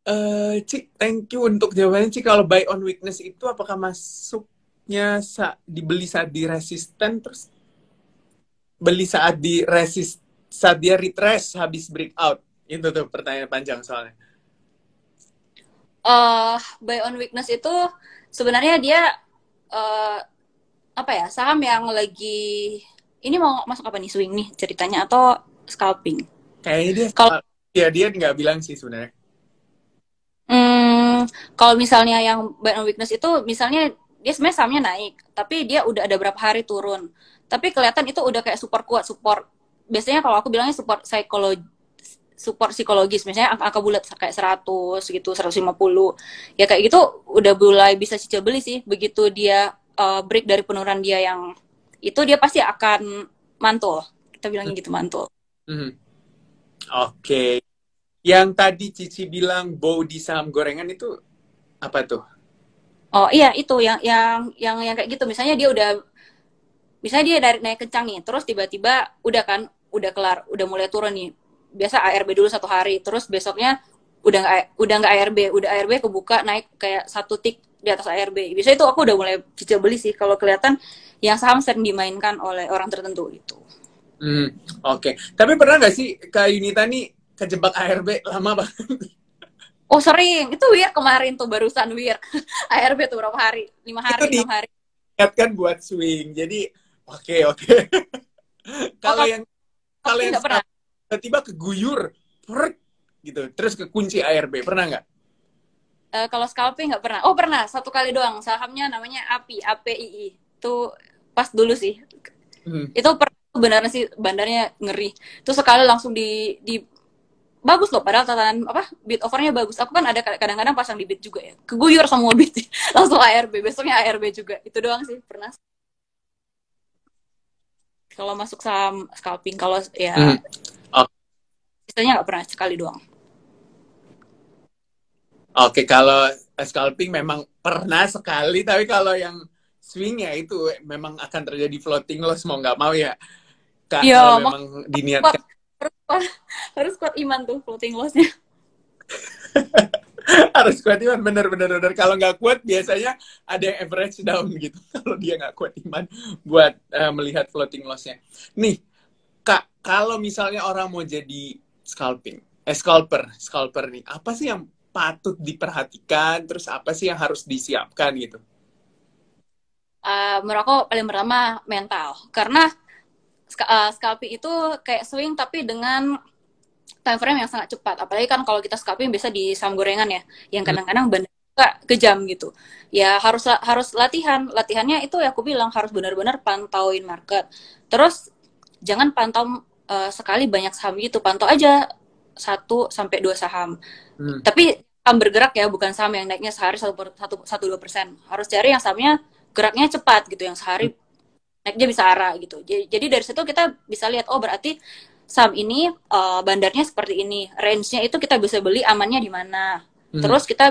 Cik, thank you untuk jawabannya. Cik, kalau buy on weakness itu apakah masuknya dibeli saat di resisten, terus beli saat dia retrace habis breakout? Itu tuh pertanyaan panjang soalnya. Buy on weakness itu sebenarnya dia uh, apa ya, saham yang lagi ini mau masuk apa nih, swing nih ceritanya atau scalping? Kayaknya dia Kalau dia nggak bilang sih sebenarnya. hmm, kalau misalnya yang buy on weakness itu misalnya dia sebenarnya sahamnya naik, tapi dia udah ada berapa hari turun. Tapi kelihatan itu udah kayak super kuat, support. Biasanya kalau aku bilangnya support psikologis, misalnya angka bulat kayak 100 gitu, 150. Ya kayak gitu udah mulai bisa cicil beli sih. Begitu dia break dari penurunan dia yang itu, dia pasti akan mantul. Kita bilangnya gitu, mantul. Hmm. Oke. Yang tadi Cici bilang bow di saham gorengan itu apa tuh? Oh iya, itu yang kayak gitu. Misalnya dia udah, misalnya dia dari naik kencang nih, terus tiba-tiba udah kan, udah kelar, udah mulai turun nih. Biasa ARB dulu 1 hari, terus besoknya udah nggak ARB, udah ARB kebuka naik kayak 1 tick di atas ARB. Biasanya itu aku udah mulai cicil beli sih kalau kelihatan yang saham sering dimainkan oleh orang tertentu gitu. Hmm, oke. Tapi pernah nggak sih Kak Yunita nih kejebak ARB lama banget? Oh sering, itu Wir kemarin tuh, barusan Wir. ARB tuh berapa hari? 5 Itu hari, 6 hari. diingatkan buat swing. Jadi oke. Oh Kalau kalau yang kalau scalping yang nggak pernah? tiba-tiba keguyur, prrrt, gitu, terus kekunci ARB, pernah nggak? Kalau scalping nggak pernah. Oh pernah, 1 kali doang. Sahamnya namanya API, APII. Itu pas dulu sih. Hmm. Itu beneran sih, bandarnya ngeri. Terus sekali langsung di bagus loh, padahal tatanan apa bid overnya bagus. Aku kan ada kadang-kadang pasang di bid juga ya, keguyur semua bid. Langsung ARB, besoknya ARB juga. Itu doang sih pernah. Kalau masuk saham scalping, kalau ya Hmm. Oke, sisanya nggak pernah, sekali doang. oke, kalau scalping memang pernah sekali, tapi kalau yang swing ya itu memang akan terjadi floating loss mau nggak mau ya, Kak, Iya, kalau mau memang kuat, diniatkan. harus kuat iman tuh floating lossnya. Harus kuat iman, bener. Kalau nggak kuat biasanya ada yang average down gitu. Kalau dia nggak kuat iman buat melihat floating loss-nya. Nih, Kak, kalau misalnya orang mau jadi scalper nih, apa sih yang patut diperhatikan, terus apa sih yang harus disiapkan gitu? Menurut aku paling pertama mental, karena scalping itu kayak swing tapi dengan time frame yang sangat cepat. Apalagi kan kalau kita scalping biasa di saham gorengan ya, yang Hmm. kadang-kadang benar kejam gitu. Ya harus latihan. Latihannya itu ya aku bilang harus benar-benar pantauin market. Terus jangan pantau sekali banyak saham gitu. Pantau aja 1 sampai 2 saham. Hmm. Tapi saham bergerak ya, bukan saham yang naiknya sehari 1-2%. Harus cari yang sahamnya geraknya cepat gitu, yang Hmm. sehari naiknya bisa arah gitu. Jadi dari situ kita bisa lihat, oh berarti saham ini bandarnya seperti ini, range-nya itu kita bisa beli amannya di mana. Hmm. Terus kita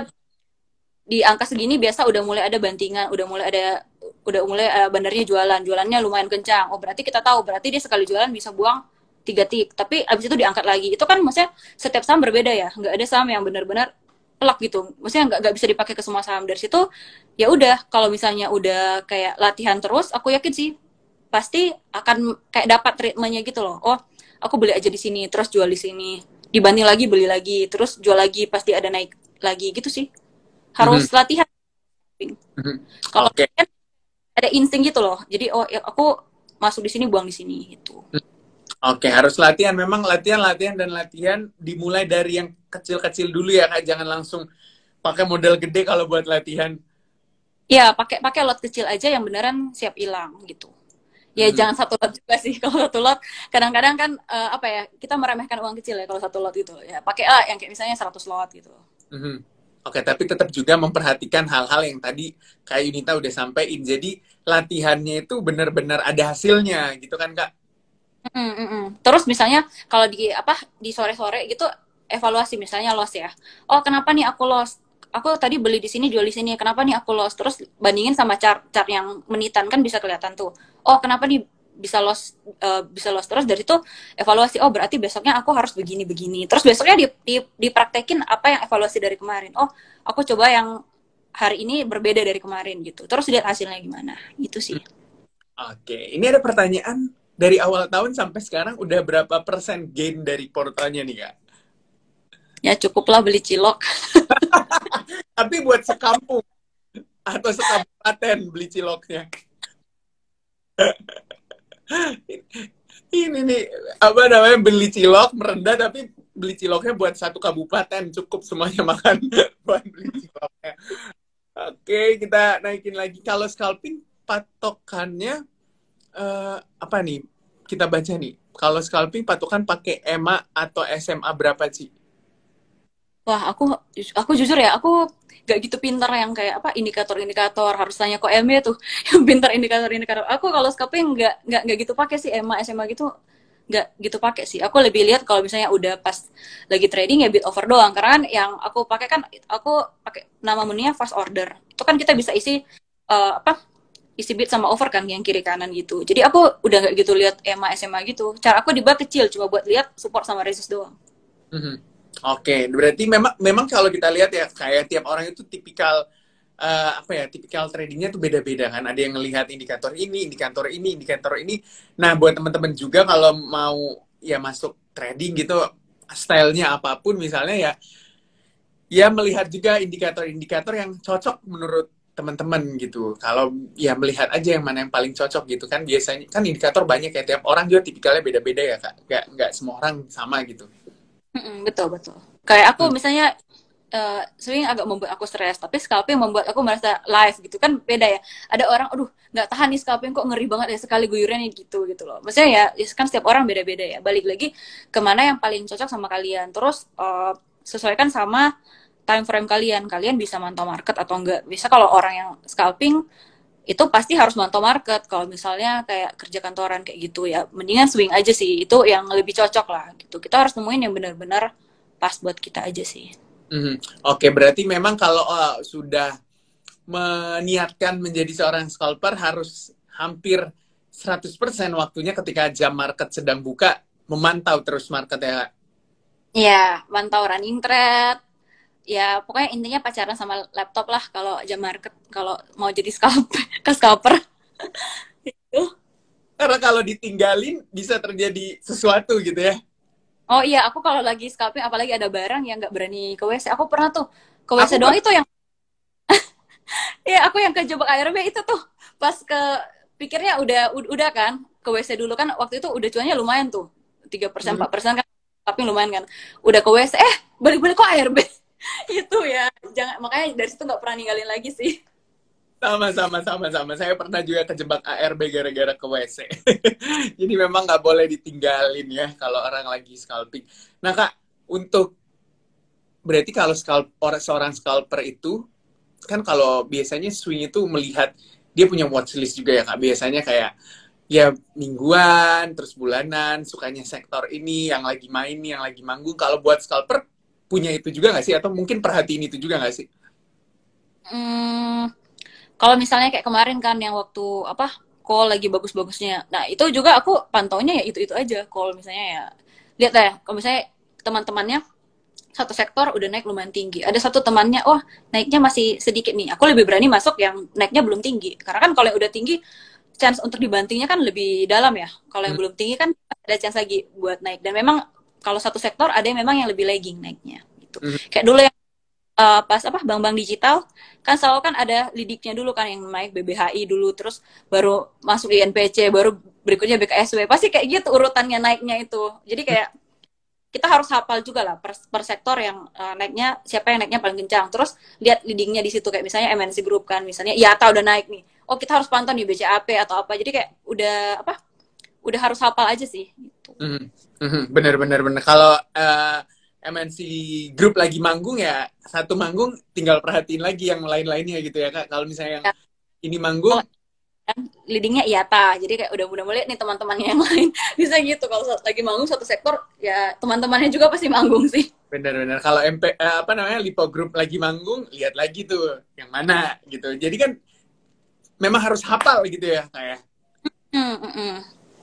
di angka segini biasa udah mulai ada bantingan, udah mulai bandarnya jualannya lumayan kencang. Oh berarti kita tahu, berarti dia sekali jualan bisa buang 3 tik, tapi abis itu diangkat lagi. Itu kan maksudnya setiap saham berbeda ya, nggak ada saham yang benar-benar pelak gitu. Maksudnya nggak bisa dipakai ke semua saham. Dari situ ya udah, kalau misalnya udah kayak latihan terus, aku yakin sih pasti akan kayak dapat treatmentnya gitu loh. Oh, aku beli aja di sini, terus jual di sini. Dibanding lagi beli lagi, terus jual lagi pasti ada naik lagi gitu sih. Hmm. Harus latihan. Hmm. Kalau Oke. kan ada insting gitu loh. Jadi oh ya, aku masuk di sini buang di sini gitu. Oke, harus latihan. Memang latihan dimulai dari yang kecil-kecil dulu ya, Kak. Jangan langsung pakai modal gede kalau buat latihan. Ya, pakai pakai lot kecil aja yang beneran siap hilang gitu. Ya Mhm. jangan 1 lot juga sih. Kalau 1 lot kadang-kadang kan apa ya, kita meremehkan uang kecil ya kalau 1 lot gitu. Ya pakailah yang kayak misalnya 100 lot gitu. Mhm. Oke, tapi tetap juga memperhatikan hal-hal yang tadi Kak Yunita udah sampaikan. Jadi latihannya itu benar-benar ada hasilnya gitu kan, Kak? Mm, mm, mm. Terus misalnya kalau di apa di sore-sore gitu, evaluasi misalnya loss ya. Oh kenapa nih aku loss? Aku tadi beli di sini jual di sini. Kenapa nih aku loss? Terus bandingin sama chart chart yang menitan kan bisa kelihatan tuh. Oh kenapa nih bisa loss terus. Dari itu evaluasi, oh berarti besoknya aku harus begini, terus besoknya dipraktekin apa yang evaluasi dari kemarin. Oh, aku coba yang hari ini berbeda dari kemarin gitu, terus lihat hasilnya gimana gitu sih. Oke, ini ada pertanyaan, dari awal tahun sampai sekarang udah berapa persen gain dari portalnya nih Kak? Ya cukuplah beli cilok. Tapi buat sekampung atau sekabupaten beli ciloknya. Ini nih, apa namanya, beli cilok merendah tapi beli ciloknya buat satu kabupaten, cukup semuanya makan buat beli ciloknya. Oke, kita naikin lagi. Kalau scalping patokannya apa nih? Kita baca nih. Kalau scalping patokan pakai EMA atau SMA berapa sih? Wah, aku jujur ya, aku gak gitu pintar yang kayak apa indikator-indikator, harus tanya kok EMA tuh yang pintar indikator-indikator. Aku kalau scalping nggak gitu pakai sih, EMA SMA gitu nggak gitu pakai sih. Aku lebih lihat kalau misalnya udah pas lagi trading ya bid over doang. Karena kan yang aku pakai kan, aku pakai nama menunya fast order. Itu kan kita bisa isi bid sama over kan yang kiri kanan gitu. Jadi aku udah nggak gitu lihat EMA SMA gitu. Cara aku di bar kecil, cuma buat lihat support sama resist doang. Oke, berarti memang kalau kita lihat ya, kayak tiap orang itu tipikal tipikal tradingnya tuh beda-beda kan. Ada yang ngelihat indikator ini, indikator ini, indikator ini. Nah, buat teman-teman juga kalau mau ya masuk trading gitu, stylenya apapun misalnya ya melihat juga indikator-indikator yang cocok menurut teman-teman gitu. Kalau ya melihat aja yang mana yang paling cocok gitu kan. Biasanya kan indikator banyak ya, tiap orang juga tipikalnya beda-beda ya Kak. Nggak semua orang sama gitu. Betul. Kayak aku misalnya swing agak membuat aku stres, tapi scalping membuat aku merasa live gitu kan, beda ya. Ada orang, aduh nggak tahan nih scalping, kok ngeri banget ya sekali guyurnya gitu loh. Maksudnya ya kan setiap orang beda-beda ya. Balik lagi kemana yang paling cocok sama kalian. Terus sesuaikan sama time frame kalian. Kalian bisa mantau market atau enggak. Bisa kalau orang yang scalping itu pasti harus mantau market. Kalau misalnya kayak kerja kantoran kayak gitu ya, mendingan swing aja sih. Itu yang lebih cocok lah gitu. Kita harus nemuin yang benar-benar pas buat kita aja sih. Oke, berarti memang kalau sudah meniatkan menjadi seorang scalper harus hampir 100% waktunya ketika jam market sedang buka, memantau terus market ya Kak? Iya, mantau running trade. Ya, pokoknya intinya pacaran sama laptop lah kalau jam market, kalau mau jadi scalper. Karena kalau ditinggalin bisa terjadi sesuatu gitu ya. Oh iya, aku kalau lagi scalping, apalagi ada barang yang nggak berani ke WC. Aku pernah tuh ke WC Aku doang itu yang, ya aku yang kejebak ARB itu tuh. Pas pikirnya udah kan, ke WC dulu kan, waktu itu udah cuannya lumayan tuh. 3%, 4% kan, tapi lumayan kan. Udah ke WC, balik-balik kok ARB. Itu ya, makanya dari situ nggak pernah ninggalin lagi sih. sama. Saya pernah juga kejebak ARB gara-gara ke WC. Jadi memang nggak boleh ditinggalin ya kalau orang lagi scalping. Nah Kak, berarti kalau seorang scalper itu kan kalau biasanya swing itu melihat dia punya watchlist juga ya Kak. Biasanya kayak ya mingguan, terus bulanan, sukanya sektor ini, yang lagi main, yang lagi manggung. Kalau buat scalper punya itu juga nggak sih? Atau mungkin perhatiin itu juga nggak sih? Kalau misalnya kayak kemarin kan yang waktu call lagi bagus-bagusnya. Nah, itu juga aku pantaunya ya itu-itu aja. Kalau misalnya ya lihat ya, kalau misalnya teman-temannya satu sektor udah naik lumayan tinggi. Ada satu temannya, wah naiknya masih sedikit nih. Aku lebih berani masuk yang naiknya belum tinggi. Karena kan kalau yang udah tinggi, chance untuk dibantingnya kan lebih dalam ya. Kalau yang belum tinggi kan ada chance lagi buat naik. Dan memang kalau satu sektor ada yang memang yang lebih lagging naiknya. Gitu. Kayak dulu yang pas bank-bank digital kan selalu kan ada lidiknya dulu kan yang naik BBHI dulu, terus baru masuk INPC, baru berikutnya BKSW, pasti kayak gitu urutannya naiknya itu. Jadi kayak kita harus hafal juga lah per sektor yang naiknya, siapa yang naiknya paling kencang, terus lihat leadingnya di situ. Kayak misalnya MNC Group kan, misalnya IATA udah naik nih, oh kita harus pantau nih BCAP atau apa. Jadi kayak udah harus hafal aja sih gitu. Bener. Kalau MNC Group lagi manggung ya satu manggung tinggal perhatiin lagi yang lain-lainnya gitu ya Kak. Kalau misalnya yang ini manggung leadingnya IATA, jadi kayak udah mulai nih teman-temannya yang lain bisa gitu. Kalau lagi manggung satu sektor ya teman-temannya juga pasti manggung sih. Bener. Kalau Lipo Group lagi manggung, lihat lagi tuh yang mana gitu. Jadi kan memang harus hafal gitu ya kayak.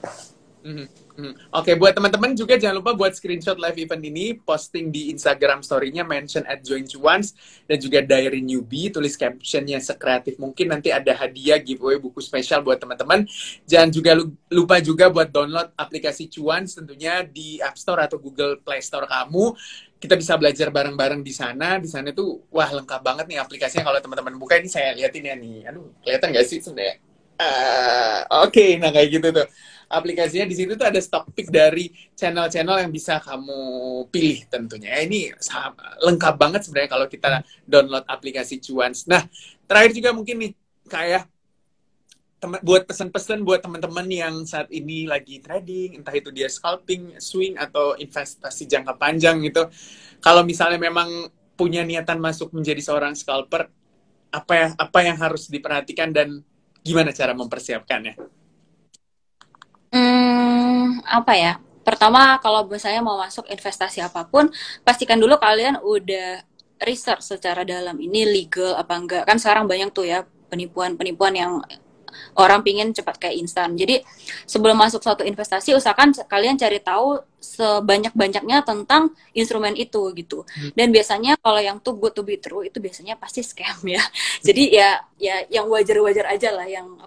Mhm, mhm. Oke, buat teman-teman juga jangan lupa buat screenshot live event ini, posting di Instagram story-nya, mention @joincuans, dan juga diary newbie, tulis captionnya sekreatif mungkin, nanti ada hadiah giveaway buku spesial buat teman-teman. Jangan juga lupa juga buat download aplikasi Cuans tentunya di App Store atau Google Play Store kamu. Kita bisa belajar bareng-bareng di sana. Di sana tuh, wah lengkap banget nih aplikasinya. Kalau teman-teman buka ini saya liatin ya nih. Aduh, kelihatan nggak sih sebenarnya? Oke, nah kayak gitu tuh. Aplikasinya di situ tuh ada stock pick dari channel-channel yang bisa kamu pilih tentunya. Ini lengkap banget sebenarnya kalau kita download aplikasi Cuans. Nah, terakhir juga mungkin nih kayak buat pesan-pesan buat teman-teman yang saat ini lagi trading, entah itu dia scalping, swing atau investasi jangka panjang gitu. Kalau misalnya memang punya niatan masuk menjadi seorang scalper, apa yang harus diperhatikan dan gimana cara mempersiapkannya? Apa ya? Pertama, kalau misalnya mau masuk investasi apapun, pastikan dulu kalian udah research secara dalam ini legal apa enggak. Kan sekarang banyak tuh ya penipuan-penipuan yang orang pingin cepat kayak instan. Jadi sebelum masuk suatu investasi, usahakan kalian cari tahu sebanyak-banyaknya tentang instrumen itu gitu. Dan biasanya kalau yang too good to be true itu biasanya pasti scam ya. Jadi ya yang wajar-wajar aja lah, yang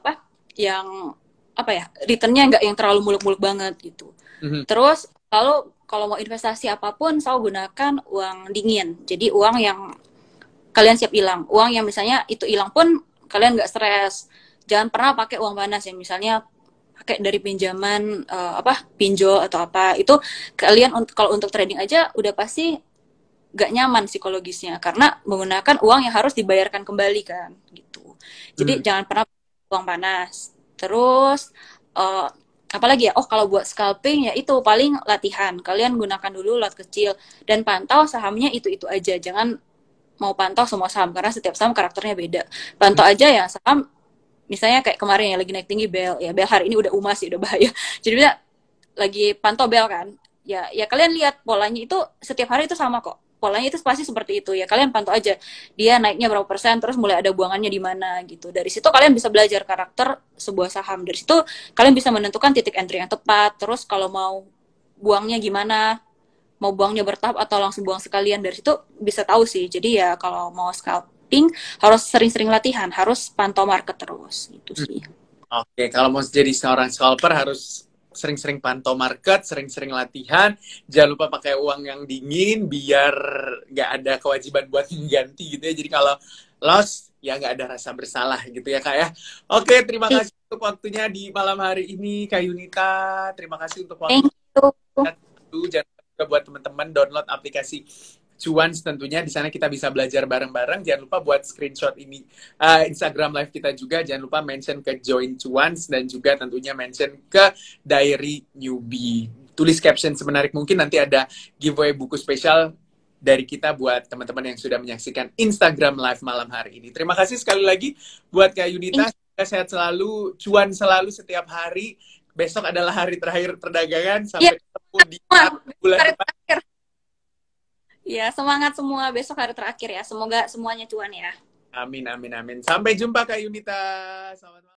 apa ya, returnnya nggak yang terlalu muluk-muluk banget gitu. Terus kalau mau investasi apapun, selalu gunakan uang dingin. Jadi uang yang kalian siap hilang. Uang yang misalnya itu hilang pun kalian nggak stres. Jangan pernah pakai uang panas yang misalnya pakai dari pinjaman pinjol atau apa. Itu kalian kalau untuk trading aja udah pasti gak nyaman psikologisnya karena menggunakan uang yang harus dibayarkan kembali kan gitu. Jadi jangan pernah uang panas. Terus apalagi ya, kalau buat scalping ya itu paling latihan. Kalian gunakan dulu lot kecil dan pantau sahamnya itu aja. Jangan mau pantau semua saham karena setiap saham karakternya beda. Pantau aja ya saham misalnya kayak kemarin ya lagi naik tinggi Bel, ya Bel hari ini udah umas sih, udah bahaya. Jadi lagi pantau Bel kan, ya kalian lihat polanya itu setiap hari itu sama kok. Polanya itu pasti seperti itu ya. Kalian pantau aja dia naiknya berapa persen, terus mulai ada buangannya di mana gitu. Dari situ kalian bisa belajar karakter sebuah saham. Dari situ kalian bisa menentukan titik entry yang tepat. Terus kalau mau buangnya gimana, mau buangnya bertahap atau langsung buang sekalian, dari situ bisa tahu sih. Jadi ya kalau mau scalping harus sering-sering latihan, harus pantau market terus gitu sih. Oke, kalau mau jadi seorang scalper harus sering-sering pantau market, sering-sering latihan. Jangan lupa pakai uang yang dingin biar nggak ada kewajiban buat mengganti gitu ya. Jadi kalau loss ya nggak ada rasa bersalah gitu ya Kak ya. Oke, terima kasih untuk waktunya di malam hari ini Kak Yunita. Terima kasih untuk waktu. Jangan lupa buat teman-teman download aplikasi Cuans tentunya. Di sana kita bisa belajar bareng-bareng. Jangan lupa buat screenshot ini Instagram live kita juga. Jangan lupa mention ke Join Cuans dan juga tentunya mention ke Diary Newbie. Tulis caption semenarik mungkin, nanti ada giveaway buku spesial dari kita buat teman-teman yang sudah menyaksikan Instagram live malam hari ini. Terima kasih sekali lagi buat Kak Yunita. Sehat selalu, cuan selalu setiap hari. Besok adalah hari terakhir perdagangan. Sampai ketemu di bulan depan. Ya, semangat semua. Besok hari terakhir ya. Semoga semuanya cuan ya. Amin, amin, amin. Sampai jumpa Kak Yunita. Selamat malam.